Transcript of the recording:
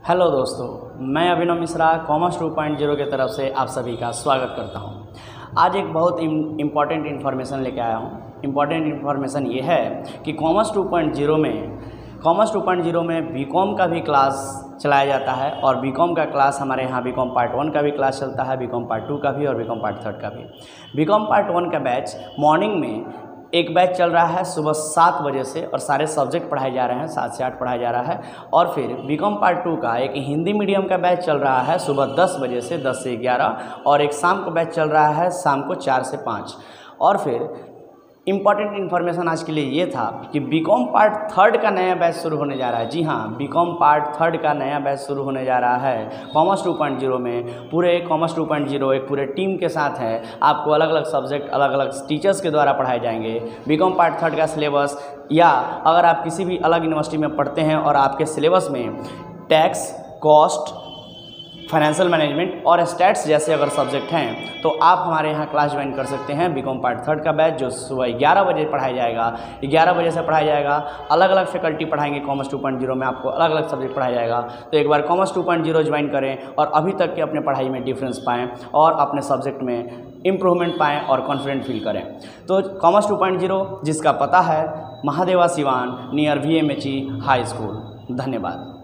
Hello दोस्तों, मैं अभिनव Mishra commerce 2.0 की तरफ से आप सभी का स्वागत करता हूं। आज एक बहुत इम्पॉर्टेंट इन्फॉर्मेशन लेके आया हूं। इम्पॉर्टेंट इन्फॉर्मेशन ये है कि कॉमर्स 2.0 में बीकॉम का भी क्लास चलाया जाता है और बीकॉम का क्लास हमारे यहाँ बीकॉम पार्ट 1 का भी क्लास चलता है, बीकॉम पार्ट 2 का भी और बीकॉम पार्ट 3 का भी। बीकॉम पार्ट 1 का बैच मॉर्निंग में एक बैच चल रहा है सुबह 7 बजे से और सारे सब्जेक्ट पढ़ाए जा रहे हैं, 7 से 8 पढ़ाया जा रहा है। और फिर बीकॉम पार्ट 2 का एक हिंदी मीडियम का बैच चल रहा है सुबह 10 बजे से 10 से 11 और एक शाम को बैच चल रहा है शाम को 4 से 5। और फिर इम्पॉर्टेंट इन्फॉर्मेशन आज के लिए ये था कि बीकॉम पार्ट 3 का नया बैच शुरू होने जा रहा है। जी हाँ, बीकॉम पार्ट 3 का नया बैच शुरू होने जा रहा है कॉमर्स 2.0 में। पूरे कॉमर्स 2.0 एक पूरे टीम के साथ है। आपको अलग अलग सब्जेक्ट अलग अलग टीचर्स के द्वारा पढ़ाए जाएंगे। बीकॉम पार्ट 3 का सिलेबस, या अगर आप किसी भी अलग यूनिवर्सिटी में पढ़ते हैं और आपके सिलेबस में टैक्स, कॉस्ट, फाइनेंशियल मैनेजमेंट और स्टैट्स जैसे अगर सब्जेक्ट हैं तो आप हमारे यहाँ क्लास ज्वाइन कर सकते हैं। बीकॉम पार्ट 3 का बैच जो सुबह 11 बजे पढ़ाया जाएगा, 11 बजे से पढ़ाया जाएगा। अलग अलग फैकल्टी पढ़ाएंगे। कॉमर्स 2.0 में आपको अलग अलग सब्जेक्ट पढ़ाया जाएगा। तो एक बार कॉमर्स 2.0 ज्वाइन करें और अभी तक के अपने पढ़ाई में डिफरेंस पाएँ और अपने सब्जेक्ट में इम्प्रूवमेंट पाएँ और कॉन्फिडेंट फील करें। तो कॉमर्स 2.0 जिसका पता है Mahadeva Siwan near VMHE high school. धन्यवाद।